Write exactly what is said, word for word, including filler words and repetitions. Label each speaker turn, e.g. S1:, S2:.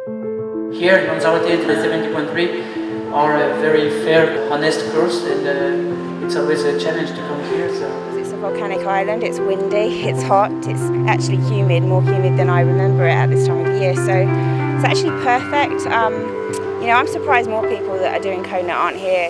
S1: Here in Lanzarote, the seventy point three are a very fair, honest course, and uh, it's always a challenge to come here. So.
S2: It's a volcanic island, it's windy, it's hot, it's actually humid, more humid than I remember it at this time of the year, so it's actually perfect. Um, you know, I'm surprised more people that are doing Kona aren't here.